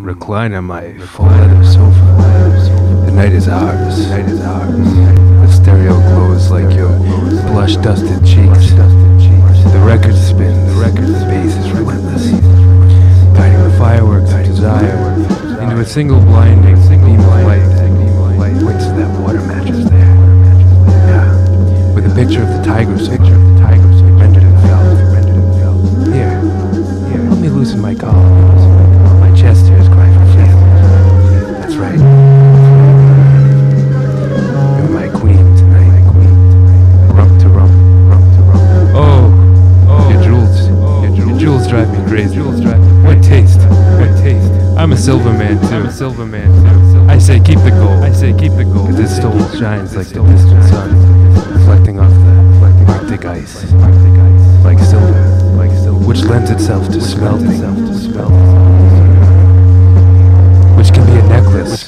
recline on my full leather sofa. The night is ours. The stereo glows like your blush-dusted cheeks. The record spins. The bass is relentless, guiding the fireworks of desire into a single blinding beam of light. Waits for that water mattress there. Yeah, with a picture of the tiger soul, rendered in felt. Here, let me loosen my collar. My chest hairs cry for freedom. That's right. You're my queen tonight. Rump to rump. Oh, your jewels drive me crazy. What taste? I'm a silver man too. I say keep the gold. Cause this soul shines like the distant sun, reflecting off the Arctic ice, like silver, which lends itself to smelting, which can be a necklace.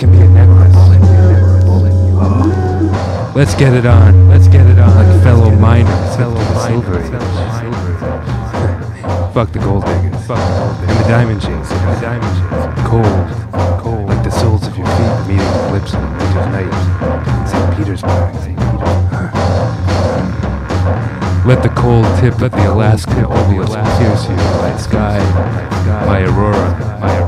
Oh, let's get it on, like fellow miners, silvery. Fuck the gold diggers, and the diamond chasers, cold, like the soles of your feet meeting the lips of a winter's night in St. Petersburg. Let the cold tip of the Alaskan obelisk pierce you by sky, by aurora,